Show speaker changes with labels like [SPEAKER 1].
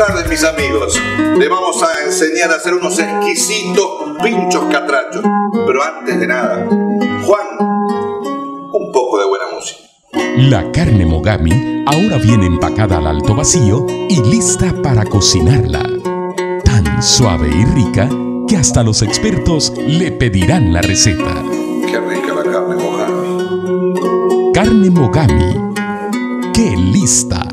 [SPEAKER 1] tardes, mis amigos. Le vamos a enseñar a hacer unos exquisitos pinchos catrachos. Pero antes de nada, Juan, un poco de buena música.
[SPEAKER 2] La carne Mogami ahora viene empacada al alto vacío y lista para cocinarla. Tan suave y rica que hasta los expertos le pedirán la receta.
[SPEAKER 1] Qué rica la carne Mogami.
[SPEAKER 2] Carne Mogami. ¡Qué lista!